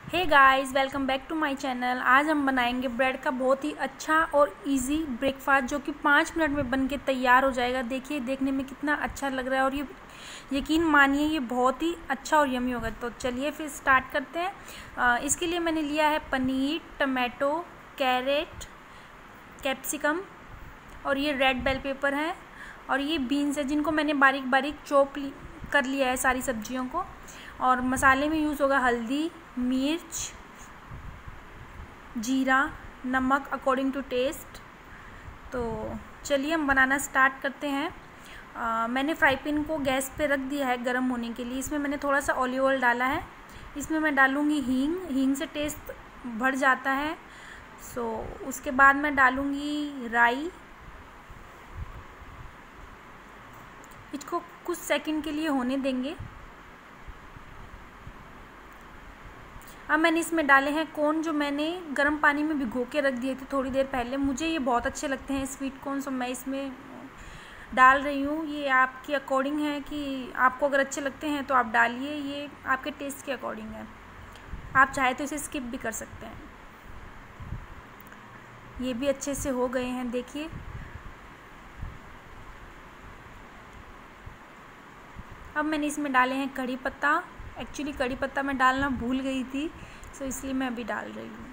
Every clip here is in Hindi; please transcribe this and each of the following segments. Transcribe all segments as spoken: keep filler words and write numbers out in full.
Hey guys, welcome back to my channel. आज हम बनाएंगे ब्रेड का बहुत ही अच्छा और इजी ब्रेकफास्ट जो कि पाँच मिनट में बन के तैयार हो जाएगा। देखिए देखने में कितना अच्छा लग रहा है और ये यकीन मानिए ये बहुत ही अच्छा और यमी होगा। तो चलिए फिर स्टार्ट करते हैं। आ, इसके लिए मैंने लिया है पनीर, टमाटो, कैरेट, कैप्सिकम और ये रेड बेल पेपर है और ये बीन्स है जिनको मैंने बारीक बारीक चॉप कर लिया है सारी सब्जियों को। और मसाले में यूज़ होगा हल्दी, मिर्च, जीरा, नमक अकॉर्डिंग टू टेस्ट। तो चलिए हम बनाना स्टार्ट करते हैं। आ, मैंने फ्राई पैन को गैस पे रख दिया है गर्म होने के लिए। इसमें मैंने थोड़ा सा ऑलिव ऑयल डाला है। इसमें मैं डालूँगी हींग। हींग से टेस्ट बढ़ जाता है। सो उसके बाद मैं डालूँगी राई। इसको कुछ सेकंड के लिए होने देंगे। अब मैंने इसमें डाले हैं कॉर्न जो मैंने गर्म पानी में भिगो के रख दिए थे थोड़ी देर पहले। मुझे ये बहुत अच्छे लगते हैं स्वीट कॉर्न, सो मैं इसमें डाल रही हूँ। ये आपके अकॉर्डिंग है कि आपको अगर अच्छे लगते हैं तो आप डालिए, ये आपके टेस्ट के अकॉर्डिंग है। आप चाहे तो इसे स्किप भी कर सकते हैं। ये भी अच्छे से हो गए हैं, देखिए। अब मैंने इसमें डाले हैं कड़ी पत्ता। एक्चुअली कड़ी पत्ता मैं डालना भूल गई थी, सो इसलिए मैं अभी डाल रही हूँ।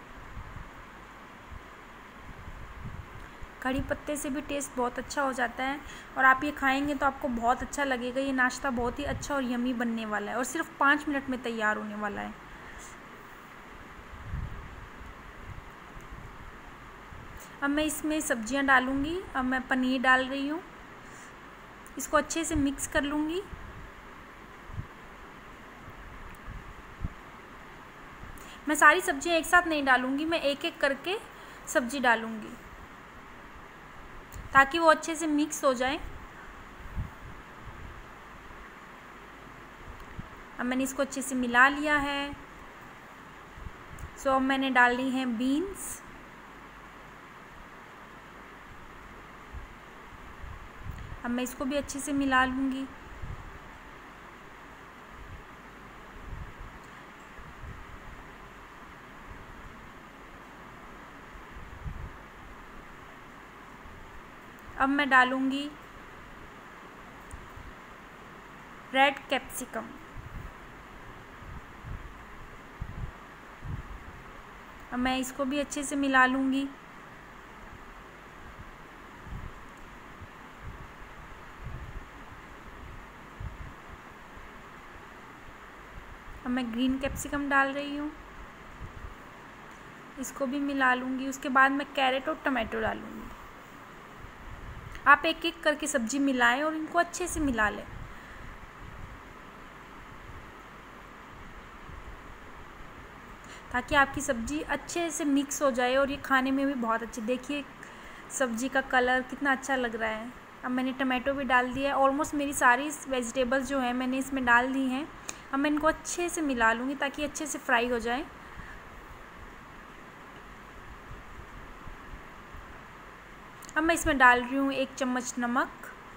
कड़ी पत्ते से भी टेस्ट बहुत अच्छा हो जाता है और आप ये खाएंगे तो आपको बहुत अच्छा लगेगा। ये नाश्ता बहुत ही अच्छा और यमी बनने वाला है और सिर्फ पाँच मिनट में तैयार होने वाला है। अब मैं इसमें सब्जियां डालूँगी। अब मैं पनीर डाल रही हूँ। इसको अच्छे से मिक्स कर लूँगी। मैं सारी सब्जियां एक साथ नहीं डालूँगी, मैं एक एक करके सब्जी डालूँगी ताकि वो अच्छे से मिक्स हो जाए। अब मैंने इसको अच्छे से मिला लिया है। सो अब मैंने डाली हैं बीन्स। अब मैं इसको भी अच्छे से मिला लूँगी। अब मैं डालूँगी रेड कैप्सिकम। अब मैं इसको भी अच्छे से मिला लूँगी। अब मैं ग्रीन कैप्सिकम डाल रही हूँ, इसको भी मिला लूँगी। उसके बाद मैं कैरेट और टमाटो डालूँगी। आप एक एक करके सब्जी मिलाएं और इनको अच्छे से मिला लें। ताकि आपकी सब्ज़ी अच्छे से मिक्स हो जाए और ये खाने में भी बहुत अच्छी। देखिए सब्ज़ी का कलर कितना अच्छा लग रहा है। अब मैंने टमाटो भी डाल दिया है। ऑलमोस्ट मेरी सारी वेजिटेबल्स जो है मैंने इसमें डाल दी हैं। अब मैं इनको अच्छे से मिला लूँगी ताकि अच्छे से फ्राई हो जाए। अब मैं इसमें डाल रही हूँ एक चम्मच नमक,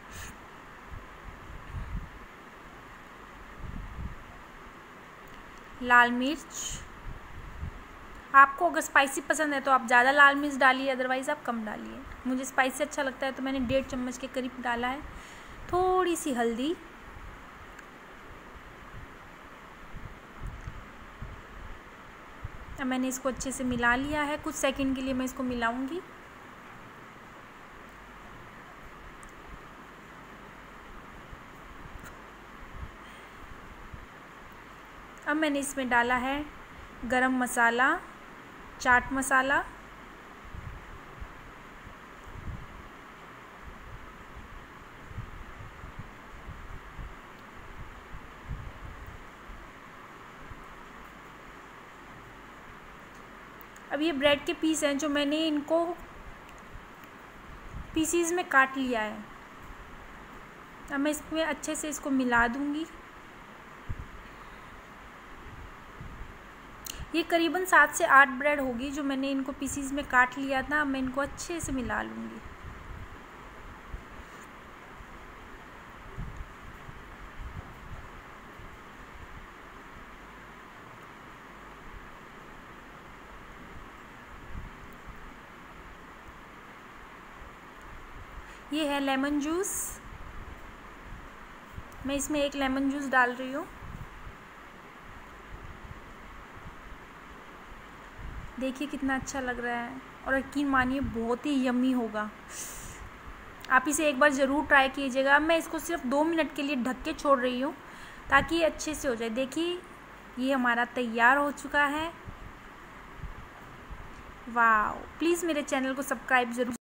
लाल मिर्च। आपको अगर स्पाइसी पसंद है तो आप ज़्यादा लाल मिर्च डालिए, अदरवाइज़ आप कम डालिए। मुझे स्पाइसी अच्छा लगता है तो मैंने डेढ़ चम्मच के करीब डाला है। थोड़ी सी हल्दी, अब मैंने इसको अच्छे से मिला लिया है। कुछ सेकंड के लिए मैं इसको मिलाऊंगी। अब मैंने इसमें डाला है गरम मसाला, चाट मसाला, अब ये ब्रेड के पीस हैं जो मैंने इनको पीसीज में काट लिया है। अब मैं इसमें अच्छे से इसको मिला दूंगी। ये करीबन सात से आठ ब्रेड होगी जो मैंने इनको पीसीज में काट लिया था। अब मैं इनको अच्छे से मिला लूँगी। ये है लेमन जूस, मैं इसमें एक लेमन जूस डाल रही हूँ। देखिए कितना अच्छा लग रहा है और यकीन मानिए बहुत ही यम्मी होगा। आप इसे एक बार ज़रूर ट्राई कीजिएगा। मैं इसको सिर्फ दो मिनट के लिए ढक के छोड़ रही हूँ ताकि ये अच्छे से हो जाए। देखिए ये हमारा तैयार हो चुका है। वाह, प्लीज़ मेरे चैनल को सब्सक्राइब ज़रूर